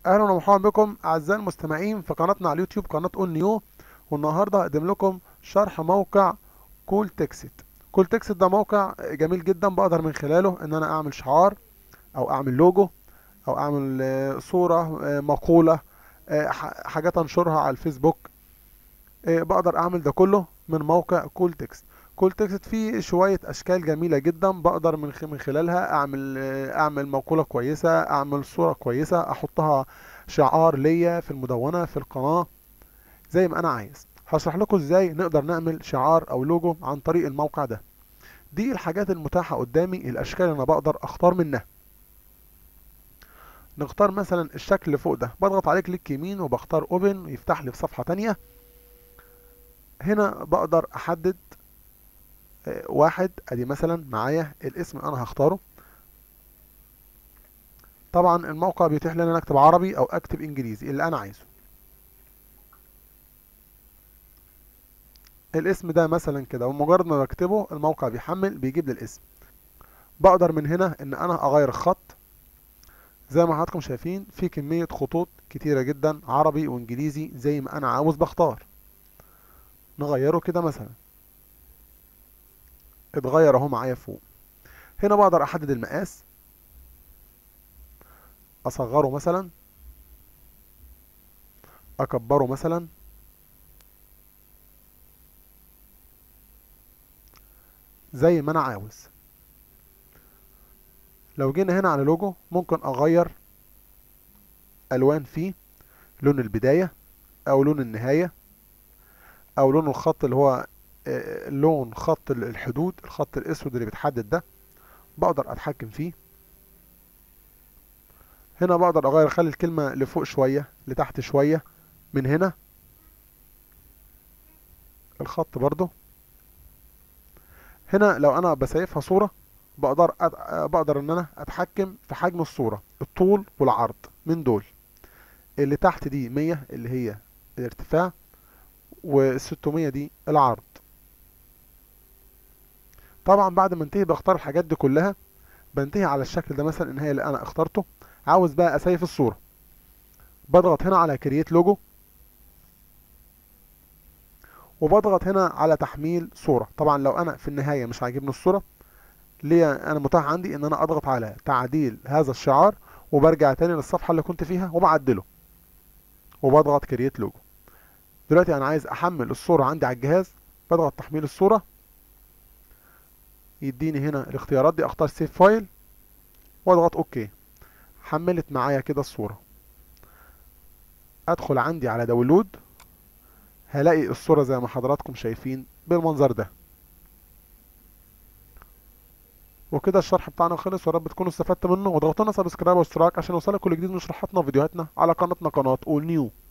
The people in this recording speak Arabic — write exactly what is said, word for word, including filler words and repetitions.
اهلا ومرحبا بكم اعزائي المستمعين في قناتنا على اليوتيوب قناه اون نيو. والنهارده هقدم لكم شرح موقع كول تكست. كول تكست ده موقع جميل جدا، بقدر من خلاله ان انا اعمل شعار او اعمل لوجو او اعمل آه، صوره، آه، مقوله، آه، ح- حاجات انشرها على الفيسبوك. آه، بقدر اعمل ده كله من موقع كول تكست. كول تكست فيه شويه اشكال جميله جدا، بقدر من خ- من خلالها اعمل آه، اعمل مقوله كويسه، اعمل صوره كويسه، احطها شعار ليا في المدونه في القناه زي ما انا عايز. هشرح لكم ازاي نقدر نعمل شعار او لوجو عن طريق الموقع ده. دي الحاجات المتاحه قدامي، الاشكال اللي انا بقدر اختار منها. نختار مثلا الشكل اللي فوق ده، بضغط عليه كليك يمين وبختار اوبن يفتح لي في صفحه تانية. هنا بقدر احدد آه، واحد، ادي مثلا معايا الاسم اللي انا هختاره. طبعا الموقع بيتيح لي ان انا اكتب عربي او اكتب انجليزي اللي انا عايزه. الاسم ده مثلا كده، ومجرد ما بكتبه الموقع بيحمل بيجيب لي الاسم. بقدر من هنا ان انا اغير الخط. زي ما حضراتكم شايفين في كمية خطوط كتيرة جدا، عربي وانجليزي زي ما انا عاوز بختار. نغيره كده مثلا، اتغير اهو معايا فوق. هنا بقدر احدد المقاس، اصغره مثلا، اكبره مثلا زي ما انا عاوز. لو جينا هنا على لوجو ممكن اغير الوان فيه، لون البداية او لون النهاية او لون الخط اللي هو آه، لون خط الحدود، الخط الاسود اللي بيتحدد ده بقدر اتحكم فيه. هنا بقدر اغير، اخلي الكلمة لفوق شوية لتحت شوية. من هنا الخط برضو. هنا لو انا بسيفها صورة بقدر أد... بقدر ان انا اتحكم في حجم الصورة، الطول والعرض من دول. اللي تحت دي مية اللي هي الارتفاع، وال600 دي العرض. طبعا بعد ما انتهي بختار الحاجات دي كلها، بنتهي على الشكل ده مثلا النهاية اللي انا اخترته. عاوز بقى اسيف الصورة، بضغط هنا على كرييت لوجو، وبضغط هنا على تحميل صورة. طبعا لو انا في النهاية مش عاجبني الصورة، ليا انا متاح عندي ان انا اضغط على تعديل هذا الشعار، وبرجع تاني للصفحة اللي كنت فيها وبعدله، وبضغط كرييت لوجو. دلوقتي انا عايز احمل الصورة عندي على الجهاز، بضغط تحميل الصورة، يديني هنا الاختيارات دي، اختار سيف فايل واضغط اوكي. حملت معايا كده الصورة. ادخل عندي على داونلود، هلاقي الصورة زي ما حضراتكم شايفين بالمنظر ده. وكده الشرح بتاعنا خلص، ورب تكونوا استفدت منه، وضغطوا لنا سبسكرايب واشتراك عشان يوصلك كل جديد من شروحاتنا وفيديوهاتنا على قناتنا، قناة اول نيو.